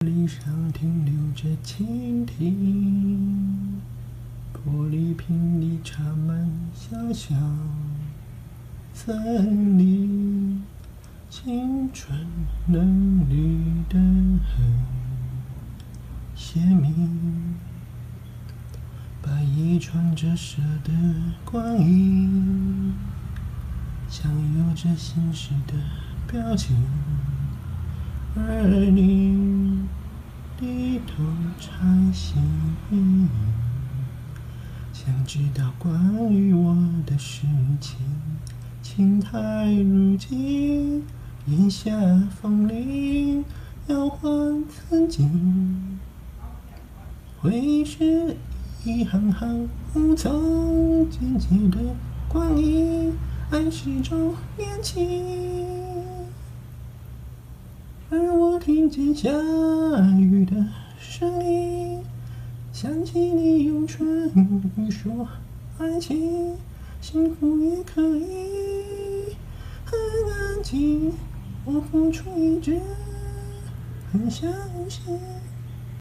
地上停留着蜻蜓，玻璃瓶里插满小小森林，青春嫩绿的很鲜明，白衣穿着蛇的光影，像有着心事的表情，而你低头摘星，想知道关于我的事情。青苔如今，檐下风铃摇晃曾经，回忆是一行行无从简洁的光阴，爱是种年轻。而我听见下雨的声音，想起你用唇语说爱情，幸福也可以很安静。我付出一直很相信。